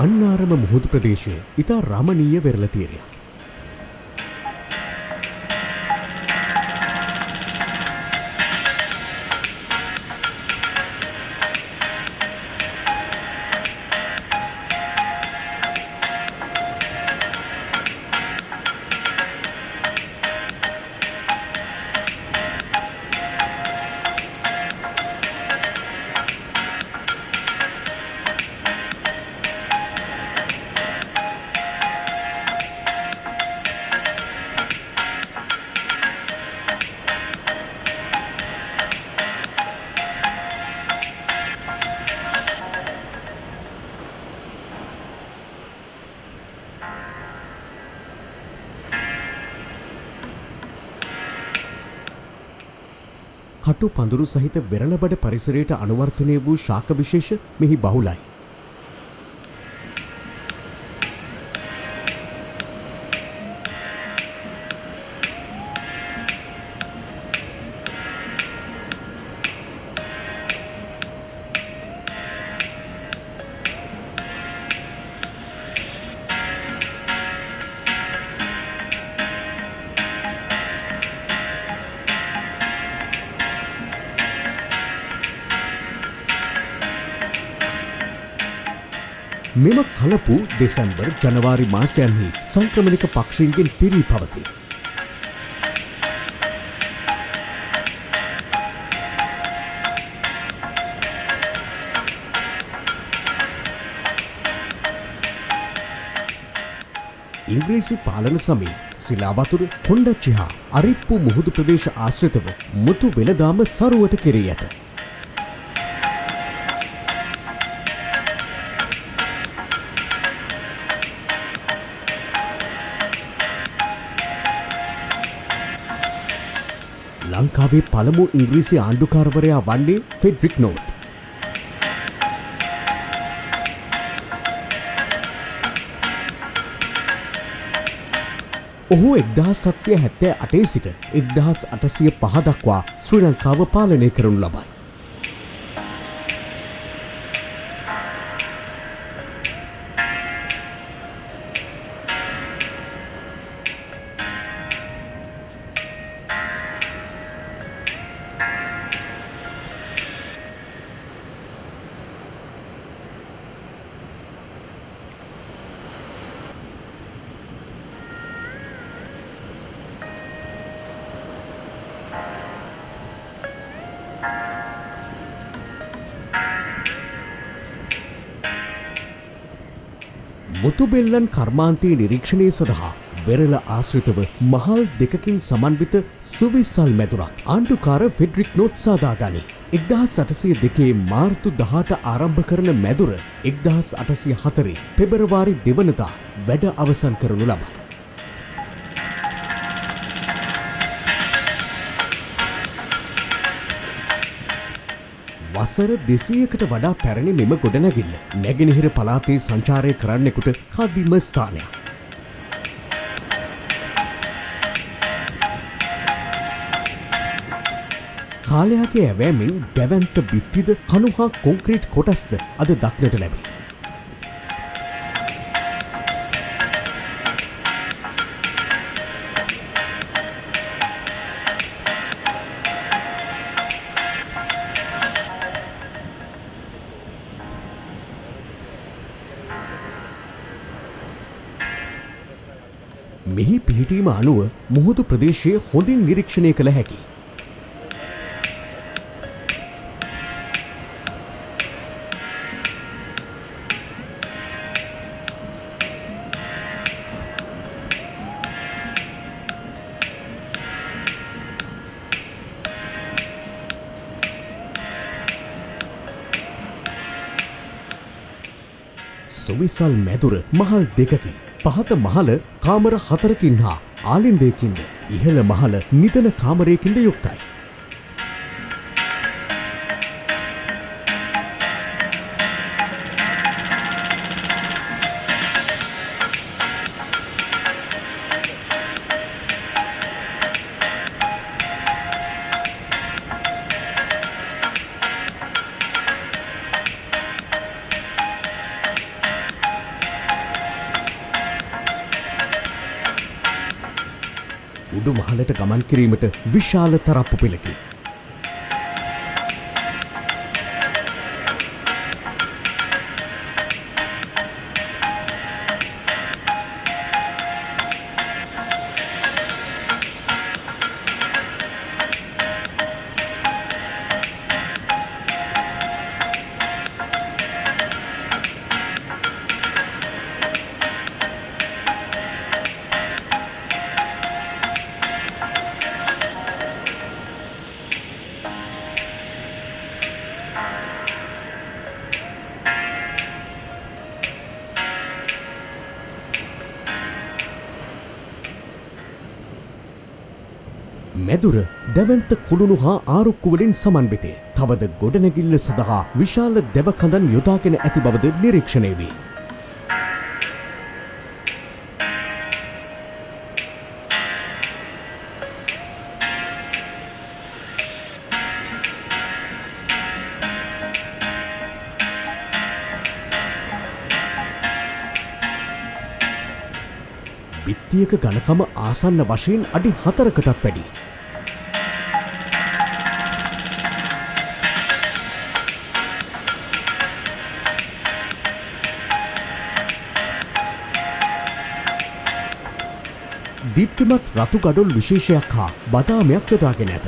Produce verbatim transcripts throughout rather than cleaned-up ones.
මන්නාරම මුහුදු ප්‍රදේශයේ ඉතා රමණීය වෙරළ තීරයක්. කටු පඳුරු සහිත වෙරළබඩ පරිසරයට අනුවර්තනය වූ ශාක විශේෂ මෙහි බහුලයි. මෙම කලපු දෙසැම්බර් ජනවාරි මාසයන්හි සංක්‍රමණික පක්ෂීන්ගෙන් පිරී පවතී. ඉංග්‍රීසි පාලන සමයේ සිලාවතුර කොණ්ඩච්චි හා අරිප්පු මුහුදු ප්‍රදේශ ආශ්‍රිතව මුතු වෙළදාම සරුවට කෙරී ඇත. ලංකාවේ පළමු ඉංග්‍රීසි ආණ්ඩුකාරවරයා වන්නේ ෆෙඩරික් නෝත්. ඔහු එක්දහස් හත්සිය හැත්තෑ අටේ සිට එක්දහස් අටසිය පහ දක්වා ශ්‍රී ලංකාව පාලනය කරනු ලබයි. මුතුබෙල්ලන් කර්මාන්තයේ නිරීක්ෂණය සඳහා වෙරළ ආශ්‍රිතව මහල් දෙකකින් සමන්විත සුවිසල් මැදුරක් ආණ්ඩුකාර ෆෙඩරික් නෝත් සාදා ගනී. එක්දහස් අටසිය දෙකේ මාර්තු දහඅට ආරම්භ කරන මැදුර එක්දහස් අටසිය හතරේ පෙබරවාරි දෙවනදා වැඩ අවසන් කරනු ලබයි. වසර දෙසීයකට වඩා පැරණි මෙම ගොඩනැගිල්ල නැගෙනහිර පළාතේ සංචාරය කරන්නෙකුට කදිම ස්ථානයක්. කාලයාගේ ඇවෑමෙන් දැවැන්ත බිත්තිද කණු හා කොන්ක්‍රීට් කොටස්ද අද දක්නට ලැබේ. මෙහි පිහිටීම අනුව මුහුදු ප්‍රදේශය හොඳින් නිරීක්ෂණය කළ හැකි. සුවිසල් මැදුර මහල් දෙකකි. පහත මහල කාමර හතරකින් හා ආලින්දයකින්ද ඉහළ මහල නිදන කාමරයකින්ද යුක්තයි. උඩු මහලට ගමන් කිරීමට විශාල තරප්පු පෙළකි. මැදුර දැවන්ත කුළුණු හා ආරුක්කු වලින් සමන්විතය. තවද ගොඩනැගිල්ල සඳහා විශාල දැව කඳන් යොදාගෙන ඇති බවද නිරීක්ෂණය වේ. බිත්තියක ඝනකම ආසන්න වශයෙන් අඩි හතරකටත් වැඩි. දීප්තිමත් රතු ගඩොල් විශේෂයක් හා බදාමයක් යොදාගෙන ඇත.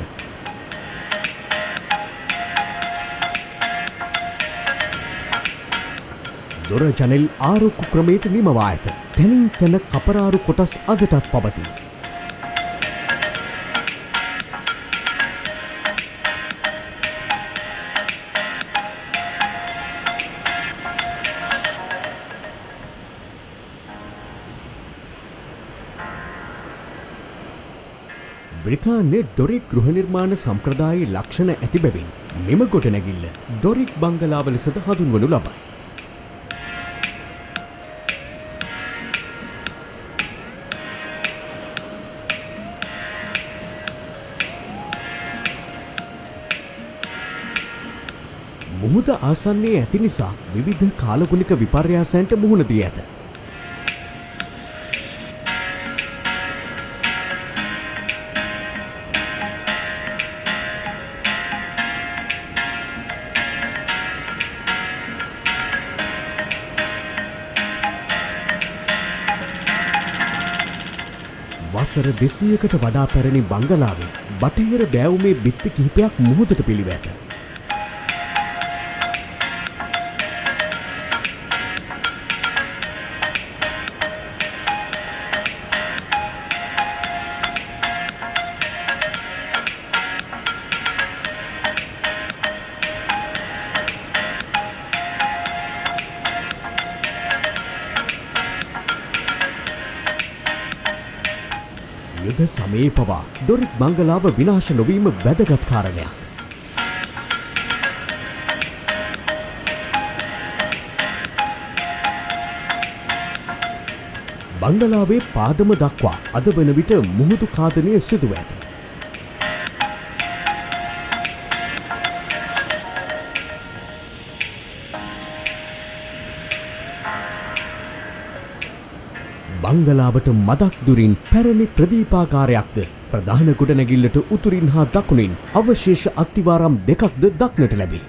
දොර ජනෙල් ආරුක්කු ක්‍රමයට නිමවා ඇත. තැනින් තැන කපරාරු කොටස් අදටත් පවතී. බ්‍රිතාන්‍ය ඩොරික් ගෘහ නිර්මාණ සම්ප්‍රදායේ ලක්ෂණ ඇති බැවින් මෙම ගොඩනැගිල්ල ඩොරික් බංගලාව ලෙසද හඳුන්වනු ලබයි. මුහුද ආසන්නයේ ඇති නිසා විවිධ කාලගුණික විපර්යාසයන්ට මුහුණ දී ඇත. වසර දෙසීයකට වඩා පැරණි බංගලාවේ බටහිර බෑවුමේ බිත්ති කිහිපයක් මුහුදට පිළිව ඇත. යුද සමයේ පවා ඩොරික් බංගලාව විනාශ නොවීම වැදගත් කාරණයක්. බංගලාවේ පාදම දක්වා අද වන විට මුහුදු ඛාදනය සිදුව ඇත. බංගලාවට මදක් දුරින් පැරණි ප්‍රදීපාකාරයක්ද ප්‍රධාන ගොඩනැගිල්ලට උතුරින් හා දකුණින් අවශේෂ අත්තිවාරම් දෙකක්ද දක්නට ලැබේ.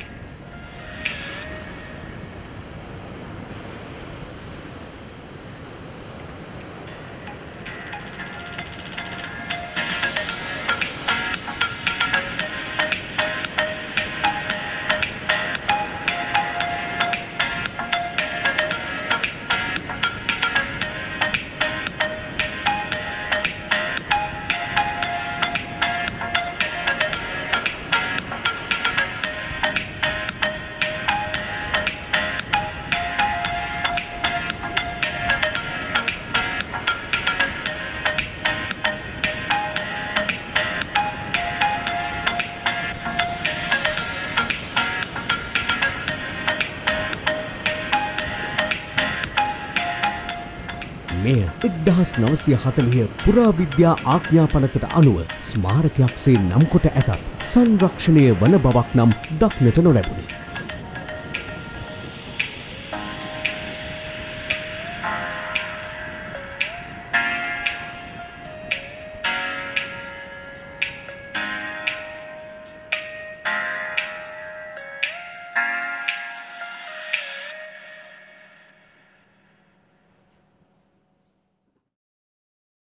මෙය එක්දහස් නවසිය හතළිහ පුරාවිද්‍යා ආඥාපනතට අනුව ස්මාරකයක් සේ නම් කොට ඇතත් සංරක්ෂණය වන බවක් නම් දක්නට නොලැබුණි.